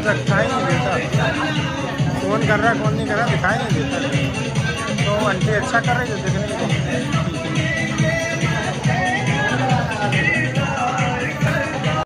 दिखाई नहीं देता, कौन कर रहा है कौन नहीं कर रहा दिखाई नहीं देता। तो आंटी अच्छा कर रही है देखने को।